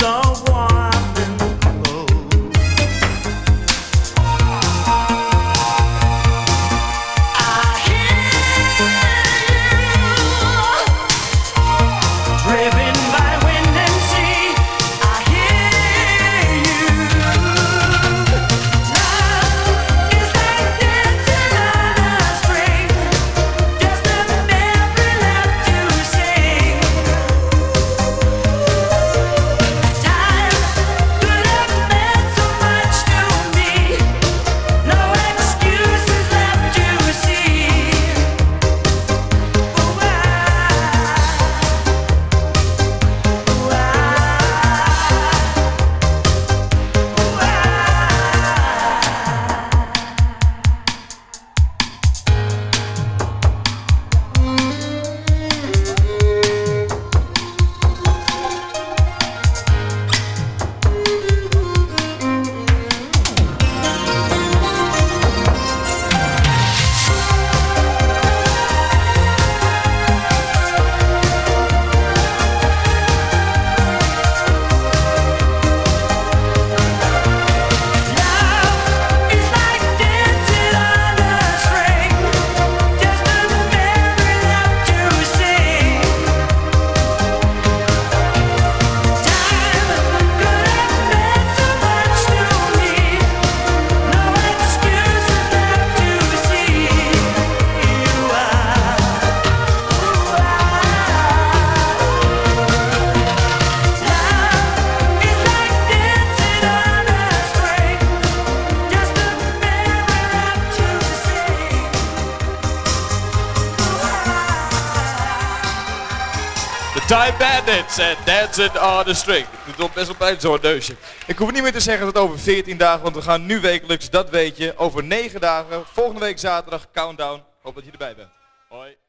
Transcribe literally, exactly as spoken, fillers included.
Time Bandits en Dancing on the String. Het doet best wel pijn zo'n neusje. Ik hoef niet meer te zeggen dat over veertien dagen, want we gaan nu wekelijks, dat weet je, over negen dagen. Volgende week zaterdag, countdown. Hoop dat je erbij bent. Hoi.